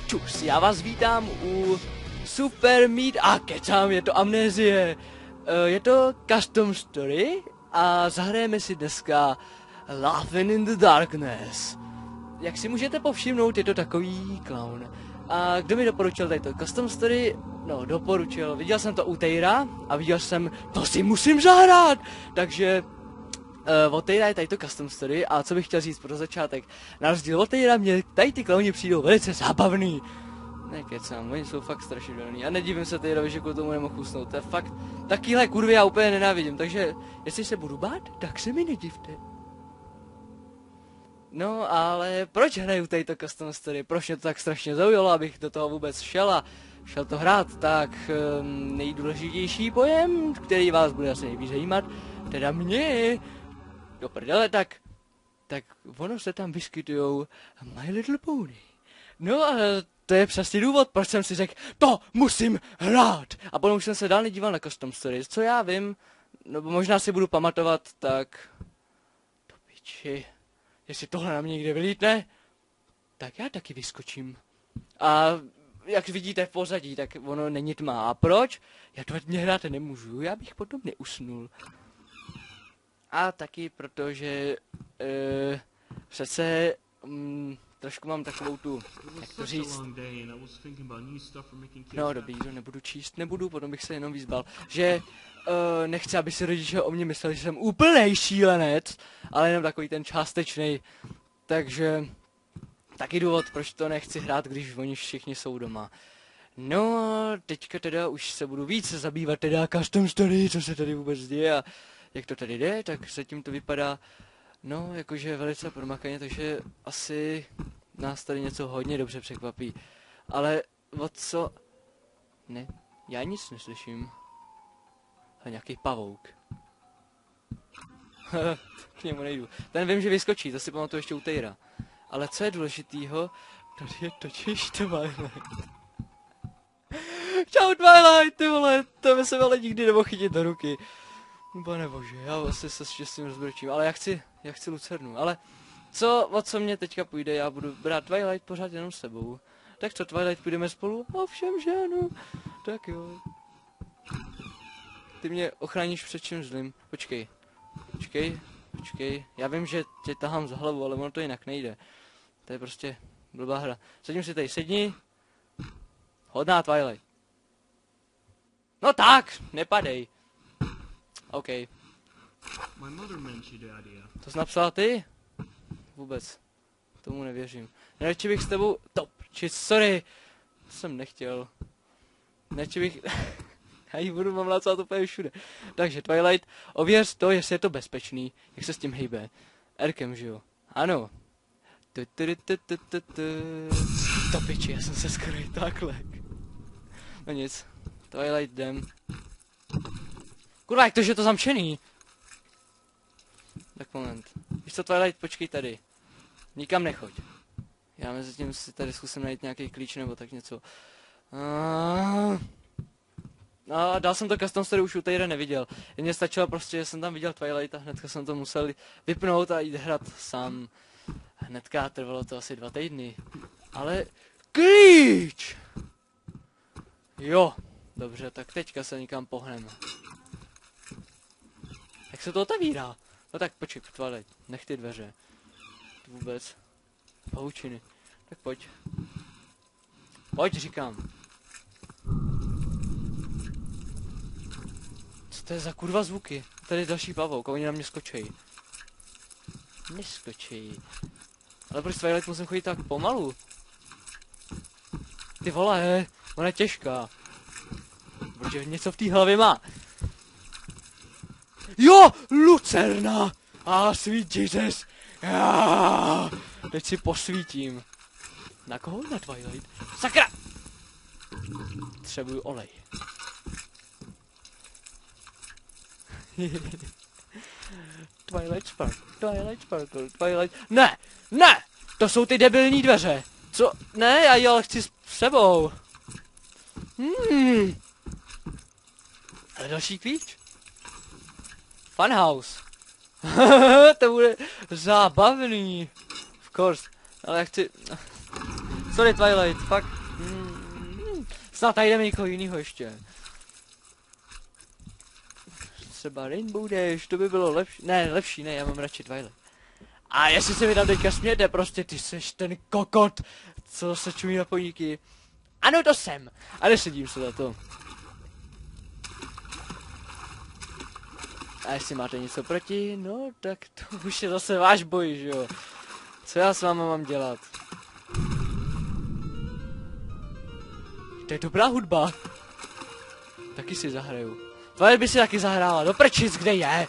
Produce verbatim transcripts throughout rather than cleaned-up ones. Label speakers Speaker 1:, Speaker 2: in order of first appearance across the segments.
Speaker 1: čus, já vás vítám u Super Meat a kecám, je to Amnézie. Uh, je to custom story a zahrajeme si dneska Laughing in the Darkness. Jak si můžete povšimnout, je to takový clown. A kdo mi doporučil tady to custom story? No, doporučil, viděl jsem to u Tejra a viděl jsem, to si musím zahrát! Takže Uh, od Tejra je tady to custom story a co bych chtěl říct pro začátek. Na rozdíl od Tejra mě tady ty klauni přijdou velice zábavný. Nekecám, oni jsou fakt strašidelný a nedivím se Tejrovi, že kvůli tomu nemohu usnout. To je fakt, takýhle kurvy já úplně nenávidím, takže jestli se budu bát, tak se mi nedivte. No ale proč hraju tady to custom story? Proč mě to tak strašně zaujalo, abych do toho vůbec šel a šel to hrát? Tak um, nejdůležitější pojem, který vás bude asi nejvíc zajímat, teda mě. Do prdele, tak, tak ono se tam vyskytujou My Little Pony. No a to je přesně důvod, proč jsem si řekl, to musím hrát. A potom už jsem se dál nedíval na custom stories, co já vím, no možná si budu pamatovat, tak to piči, jestli tohle na mě někde vylítne, tak já taky vyskočím. A jak vidíte v pozadí, tak ono není tma. A proč? Já to mě hrát nemůžu, já bych potom neusnul. A taky protože uh, přece um, trošku mám takovou tu, jak to říct, no dobrý, to nebudu číst, nebudu, potom bych se jenom vyzbal, že uh, nechci, aby si rodiče o mě mysleli, že jsem úplnej šílenec, ale jenom takový ten částečnej, takže taky důvod, proč to nechci hrát, když oni všichni jsou doma. No teďka teda už se budu více zabývat teda custom story, co se tady vůbec děje a jak to tady jde, tak zatím to vypadá, no, jakože velice promakaně, takže asi nás tady něco hodně dobře překvapí. Ale o co? Ne, já nic neslyším. A nějaký pavouk. K němu nejdu. Ten vím, že vyskočí, to si pamatuju ještě u Tejra. Ale co je důležitýho, tady je totiž Twilight. Čau Twilight, ty vole, to by se ale nikdy nemohl chytit do ruky. Pane bože, já vlastně se štěstím rozbrčím, ale já chci, já chci Lucernu, ale co, o co mě teďka půjde, já budu brát Twilight pořád jenom s sebou. Tak co, Twilight, půjdeme spolu? Ovšem, že ano. Tak jo. Ty mě ochráníš před čím zlým. Počkej, počkej, počkej, já vím, že tě tahám za hlavu, ale ono to jinak nejde. To je prostě blbá hra. Sedím si tady, sedni. Hodná Twilight. No tak, nepadej. OK. To jsi napsala ty? Vůbec. Tomu nevěřím. Radši bych s tebou... Top. Či sorry. To jsem nechtěl. Radši bych... Já ji budu mám lácat úplně všude. Takže Twilight, ověř to, jestli je to bezpečný. Jak se s tím hejbe. Erkem, že jo? Ano. To piči, já jsem se skoro i takhle. No nic. Twilight jdem. Kurva, jak to, že je to zamčený? Tak moment. Víš co, Twilight, počkej tady. Nikam nechoď. Já mezi tím si tady zkusím najít nějaký klíč nebo tak něco. Uh... No, dal jsem to custom story, už u Tejra neviděl. Mně stačilo prostě, že jsem tam viděl Twilight a hnedka jsem to musel vypnout a jít hrát sám. Hnedka trvalo to asi dva týdny. Ale... Klíč! Jo, dobře, tak teďka se někam pohneme. Jak se to otevírá? No tak počkej, Twilight, nech ty dveře. Vůbec. Pavučiny. Tak pojď. Pojď, říkám. Co to je za kurva zvuky? Tady je další pavouk a oni na mě skočejí. Neskočejí. Ale proč Twilight musím chodit tak pomalu? Ty vole, ona je těžká. Protože něco v té hlavě má. Jo, Lucerna! A ah, sweet Jesus! Ah, teď si posvítím. Na koho? Na Twilight? Sakra! Třebuju olej. Twilight Sparkle, Twilight Sparkle, Twilight... Ne! Ne! To jsou ty debilní dveře! Co? Ne, já ji ale chci s sebou. Hmm. Ale další klíč. Funhouse. To bude zábavný. Of course. Ale já chci... Sorry Twilight, fakt. Hmm. Snad najdeme někoho jinýho ještě. Třeba Rainbow Dash, to by bylo lepší. Ne, lepší, ne, já mám radši Twilight. A jestli se mi tam teďka smějete, prostě ty seš ten kokot, co se čumí na podniky. Ano, to jsem. A nesedím se za to. A jestli máte něco proti, no tak to už je zase váš boj, že jo. Co já s váma mám dělat? To je dobrá hudba. Taky si zahraju. Twilight by si taky zahrála, do prčic, kde je?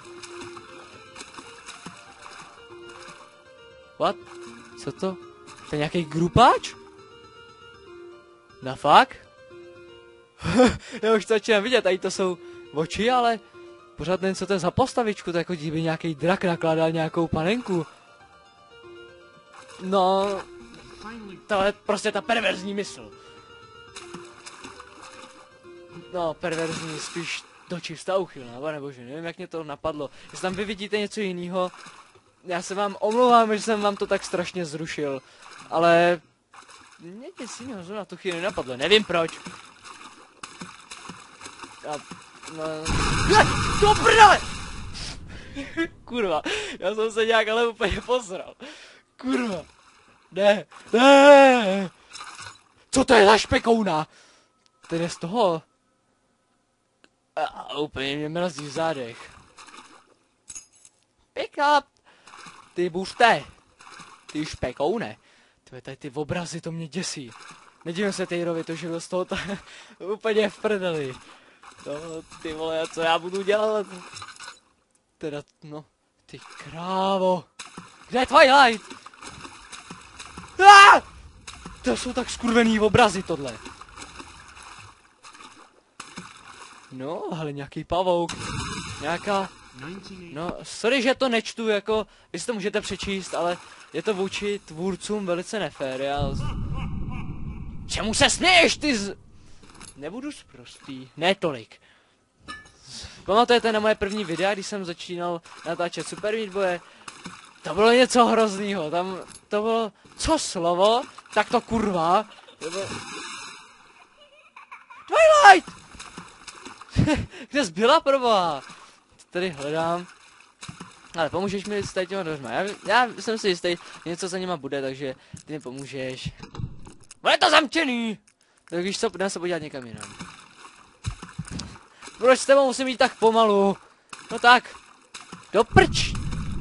Speaker 1: What? Co to? To je nějaký grupáč? Na fakt? Já už to začínám vidět, tady to jsou oči, ale pořád nevím, co to je za postavičku, to jako kdyby nějaký drak nakládal nějakou panenku. No, to je prostě ta perverzní mysl. No, perverzní, spíš dočista uchylná, nebo že nevím, jak mě to napadlo. Jestli tam vy vidíte něco jiného, já se vám omlouvám, že jsem vám to tak strašně zrušil, ale mě nic jiného zrovna tu chvíli nenapadlo, nevím proč. Já, no... Do prdele! Kurva, já jsem se nějak ale úplně posral. Kurva. Ne, ne! Co to je za špekouna? Ten je z toho. A úplně mě mrazí v zádech. Pick up! Ty buřte! Ty špekoune! Ty, tady ty obrazy, to mě děsí. Nedívám se Tejrovi, to živil z toho úplně v prdeli. No, ty vole, co já budu dělat? Teda, no, ty krávo. Kde je Twilight? Ah! To jsou tak skurvený obrazy, tohle. No, ale nějaký pavouk. Nějaká... No, sorry, že to nečtu, jako... Vy si to můžete přečíst, ale je to vůči tvůrcům velice nefér, já... Čemu se směješ, ty z... Nebudu sprostý, ne tolik. Pamatujete na moje první videa, když jsem začínal natáčet Super Meat Boye? To bylo něco hroznýho, tam to bylo... Co slovo? Tak to kurva. To bylo... Twilight! Kde jsi byla, proboha? Tady hledám. Ale pomůžeš mi s těma dveřma. Já, já jsem si jistý, něco za nima bude, takže ty mi pomůžeš. Bude to zamčený! Tak víš co, jdeme se podívat někam jinam. Proč s tebou musím jít tak pomalu? No tak. Do prč!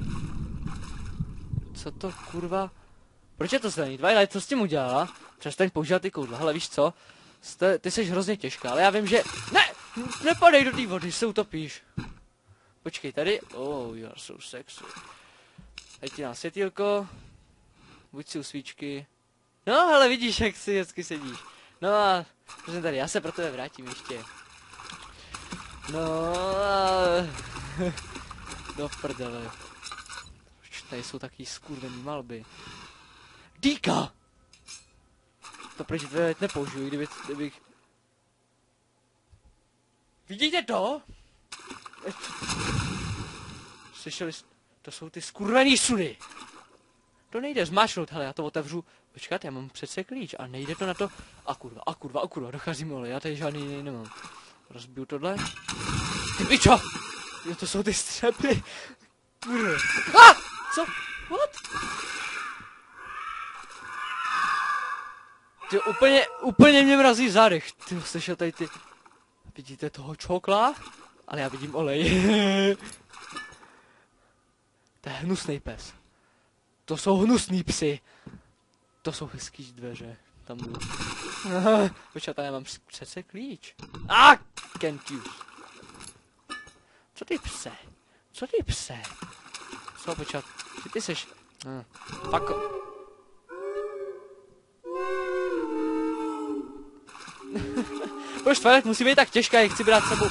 Speaker 1: Co to kurva? Proč je to zelený? Twilight, co s tím udělala? Přestaň používat ty koudla. Hele, víš co? Jste, ty jsi hrozně těžká, ale já vím, že... Ne! Nepadej do té vody, se utopíš. Počkej, tady... Oh, you are so sexy. Tady ti dám světýlko. Buď si u svíčky. No, hele, vidíš, jak si hezky sedíš. No a... Jsem tady, já se pro tebe vrátím ještě. No a... Do prdele. Proč tady jsou taky skurvený malby? Dýka! To proč nepoužiju, kdyby, kdybych... Vidíte to? Slyšeli jste? To jsou ty skurvený sudy. To nejde zmášnout, hele, já to otevřu. Počkat, já mám přece klíč a nejde to na to. A kurva, a kurva, a kurva, dochází mi, ale já tady žádný jiný nemám. Rozbiju tohle. Ty pičo! Jo, to jsou ty střepy. Kurva. A! Co? What? Ty úplně, úplně mě mrazí v zádech. Ty slyšel tady ty... Vidíte toho čokla? Ale já vidím olej. To je hnusný pes. To jsou hnusný psy. To jsou hezký dveře. Tam jdu. Počkat, já mám přece klíč. Ah, can't use. Co ty pse? Co ty pse? Co, počkat, ty, ty seš... Ah, fuck. Proč Twilight musí být tak těžká, jak chci brát s sebou.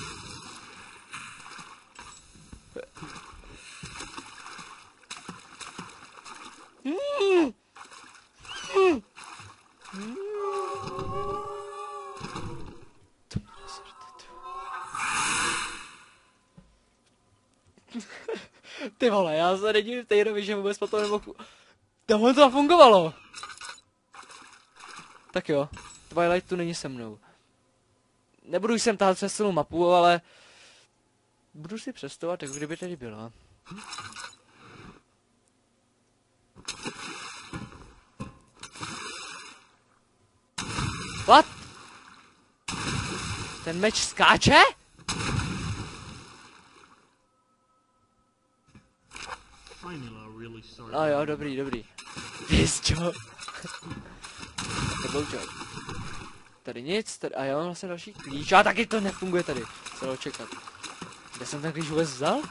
Speaker 1: Ty vole, já se nedivím Tejrovi, že vůbec potom nemohu... To to fungovalo. Tak jo, Twilight tu není se mnou. Nebudu sem tahat přes celou mapu, ale budu si představovat, jak kdyby tady byla. What? Ten meč skáče? No jo, dobrý, dobrý. Víš čo? To byl čo? Tady nic, tady, a jo, vlastně další klíč, a taky to nefunguje tady. Co dalo čekat? Kde jsem ten klíč vůbec vzal?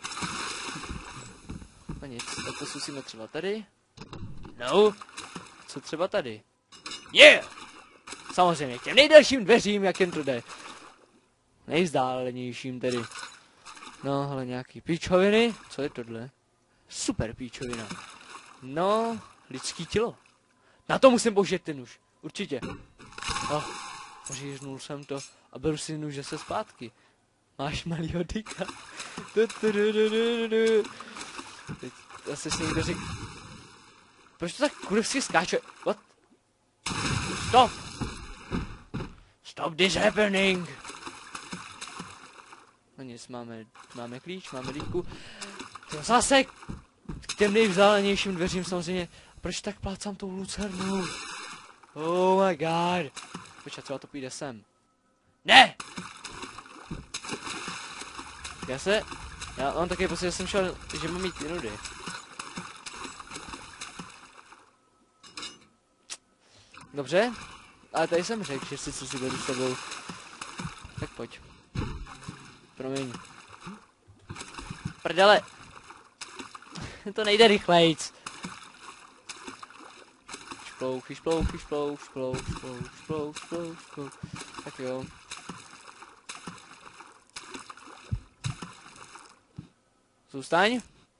Speaker 1: No nic, tak to zkusíme třeba tady. No, co třeba tady? Yeah! Samozřejmě, k těm nejdelším dveřím, jak jen to jde. Nejvzdálenějším tedy. No, ale nějaký píčoviny. Co je tohle? Super píčovina. No, lidský tělo. Na to musím použít ten nůž. Určitě. Oh, říznul jsem to a beru si nůž zase zpátky. Máš malýho dyka. Teď zase si někdo řekl. Proč to tak kurevsky skáče? What? Stop! Stop this happening! No nic, máme, máme klíč, máme dýku. Zase k těm nejvzdálenějším dveřím samozřejmě. Proč tak plácám tou lucernou? Oh my god. Počkat, třeba to půjde sem. Ne! Já se... Já mám taky pocit, že jsem šel, že mám mít nudy. Dobře, ale tady jsem řekl, že si co si beru s tebou. Tak pojď. Promiň. Prdele. To nejde rychlejc. Šplou, šplou, šplou, šplou, šplou, šplou, šplou, šplou. Tak jo. Zůstaň.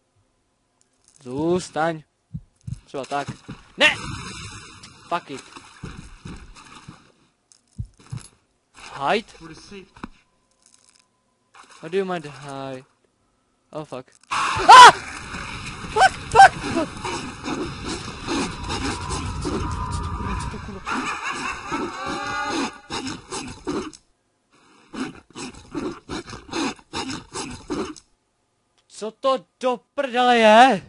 Speaker 1: Zůstaň. Třeba tak. Ne! Fuck it. Hide? How do you mind hide? Oh fuck. Ah! Fuck, fuck, fuck. Co to do prdele je?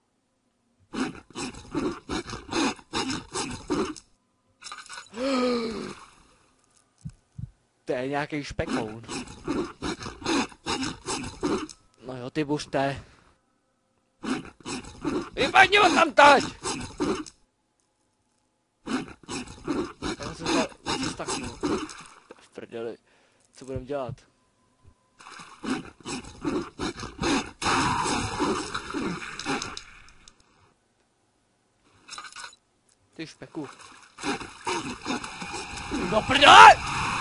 Speaker 1: To je nějaký špekoun. No jo, ty buřte. Vypadni ho tam teď! Já jsem se, se staknul. V prdeli. Co budem dělat? Ty špeku. No prdele!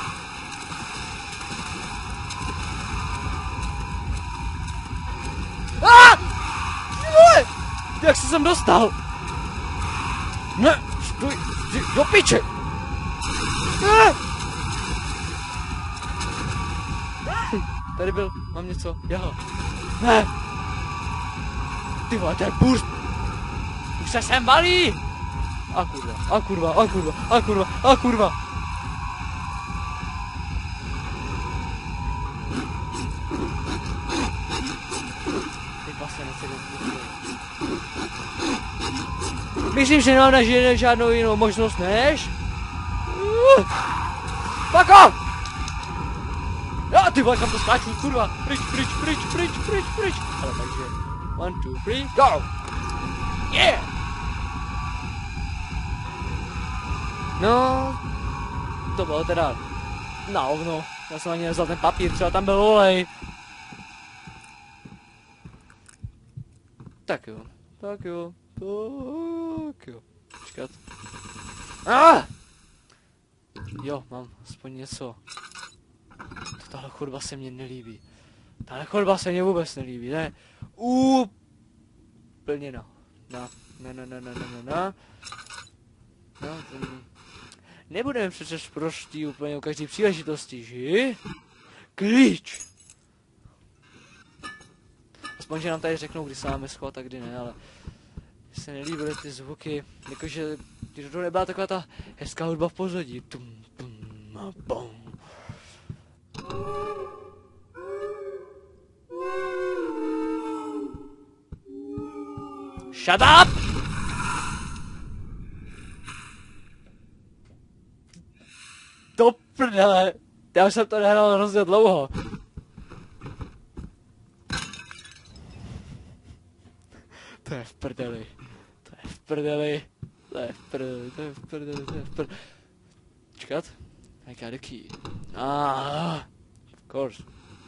Speaker 1: Ah! Jak se sem dostal? Ne, stůj, do piče! Ne! Tady byl, mám něco, jeho. Ne! Ty vole, ten burst! Už se sem valí! A kurva, a kurva, a kurva, a kurva, a kurva! Ty pasenec se dostal. Myslím, že nemám na žádnou jinou možnost než... Uh, fuck off! Jo, ty vole, kam to skáču, kurva, pryč, pryč, pryč, pryč, pryč, pryč. Ale takže, one, two, three, go! Yeah! No, to bylo teda na ovno. Já jsem ani nevzal ten papír, třeba tam byl olej. Tak jo, tak jo, tak jo. Počkat. Ah! Jo, mám aspoň něco. Tahle chodba se mně nelíbí. Tahle chodba se mně vůbec nelíbí, ne? Úplně no. No, no, no, no, no, no, no, no. No, ten... Nebudeme přece prostý úplně u každé příležitosti, že? Klíč! Aspoň, že nám tady řeknou, kdy se máme schovat a kdy ne, ale... Mně se nelíbily ty zvuky, jakože když to nebyla taková ta hezká hudba v pozadí. Tum, tum, a bum. Shut up! Do prdele! Já už jsem to nehrál hrozně dlouho. To je v prdeli. To je v prdeli. To je v prdeli, to je v prdeli, to je v prdeli. Čekat? I got a key. Ah, of course.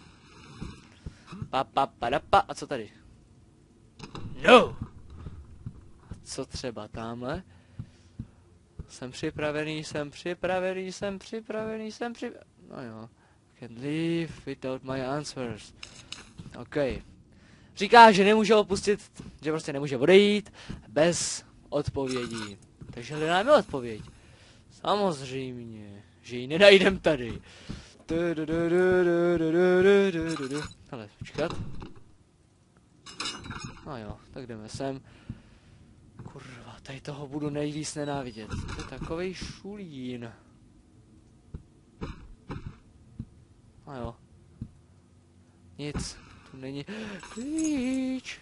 Speaker 1: Pa, pa, pa, da, pa. A co tady? No! A co třeba tamhle? Jsem připravený, jsem připravený, jsem připravený, jsem připravený. No jo. Can leave without my answers. OK. Říká, že nemůže opustit, že prostě nemůže odejít bez odpovědí. Takže hledáme odpověď. Samozřejmě, že ji nenajdem tady. Ale počkat. No jo, tak jdeme sem. Kurva, tady toho budu nejvíc nenávidět. To je takovej šulín. No jo. Nic, tu není klíč.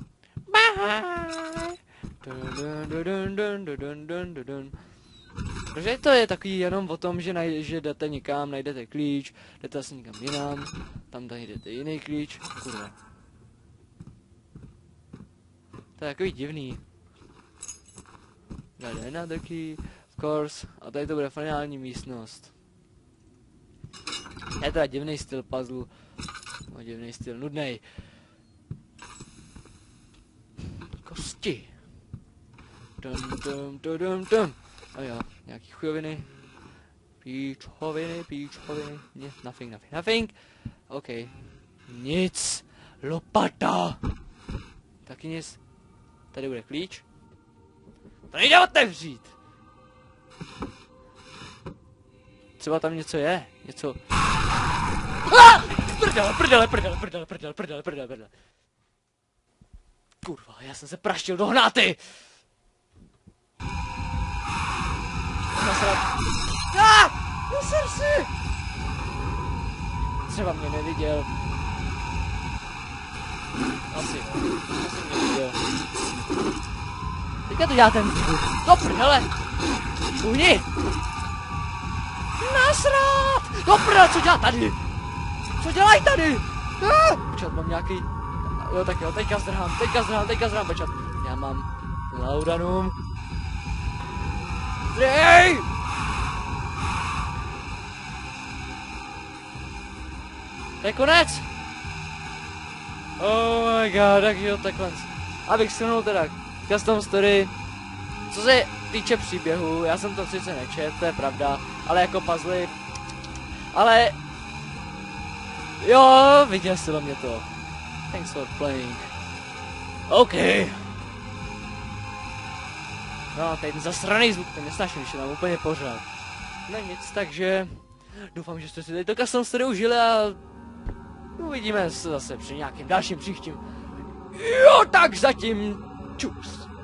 Speaker 1: Protože to je takový jenom o tom, že, naj, že jdete někam, najdete klíč, jdete asi někam jinam, tam najdete jiný klíč. Kurva. To je takový divný. Got another key, of course. A tady to bude finální místnost. Je teda divný styl puzzle. No, divný styl, nudnej. Kosti. Dum, dum, dum, dum, dum. A jo, nějaký chujoviny. Píčoviny, píčoviny. Ne, nothing, nothing, nothing. OK. Nic. Lopata. Taky nic. Tady bude klíč. To nejde otevřít. Třeba tam něco je. Něco. Ah! Prdele, prdele, prdele, prdele, prdele, prdele, prdele, prdele. Kurva, já jsem se praštil do hnáty. Nasrat. Ah! Nasr si! Třeba mě neviděl. Asi. Asi mě neviděl. Teďka to dělá ten zvuk. Do prdele! Uhni! Nasrat! Do prdele, co dělá tady? Co dělají tady? Ah! Počkat, mám nějaký... Jo, tak jo, teďka zdrhám, teďka zdrhám, teďka zdrhám, počkat. Já mám laudanum. Zdrej! To je konec! Oh my god, tak jo, takhle. Abych shrnul teda custom story. Co se týče příběhu, já jsem to sice nečet, to je pravda, ale jako puzzle. Ale... Jo, vyděsilo mě to. Thanks for playing. OK. No, ten zasraný zvuk, ten nesnáším, když je tam úplně pořád. No nic, takže... Doufám, že jste si tady to custom story užili a... Uvidíme se zase při nějakým dalším příštím. Jo, tak zatím čus.